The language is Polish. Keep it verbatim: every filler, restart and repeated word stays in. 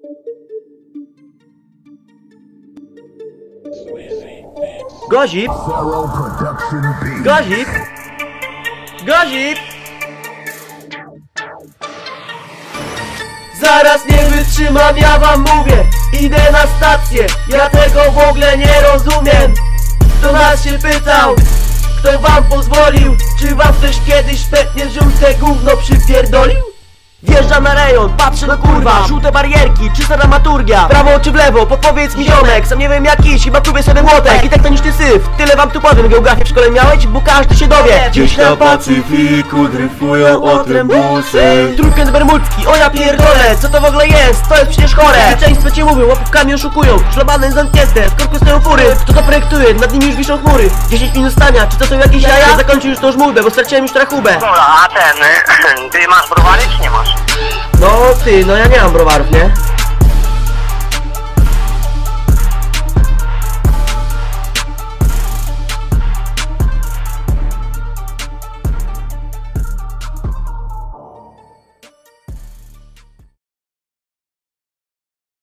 Gozik! Gozik! Gozik! Zaraz nie wytrzymam, ja wam mówię. Idę na stację, ja tego w ogóle nie rozumiem. Kto nas się pytał? Kto wam pozwolił? Czy wam ktoś kiedyś petnie żółte gówno przypierdolił? Wjeżdżam na rejon, patrzę no kurwa, żółte barierki, czysta dramaturgia. W prawo czy w lewo, podpowiedz mi ziomek. Sam nie wiem jakiś, chyba próbuję sobie młotek. I tak to niż ty syf, tyle wam tu powiem. Geografię w szkole miałeś, bo każdy się dowie. Gdzieś na Pacyfiku dryfują otrębusy. Trójkąt bermudzki, o ja pierdolę. Co to w ogóle jest? To jest przecież chore. Zwycięstwo cię mówią, łapówkami oszukują. Szlabane zamknięte, w korku stoją fury. Kto to projektuje? Nad nimi już wiszą chmury. dziesięć minut stania, czy to są jakieś jaja? Zakończył już tą żmudbę, bo straciłem już rachubę. Dobra, a ten, ty masz browary czy nie masz? No ty, no ja nie mam browarów, nie?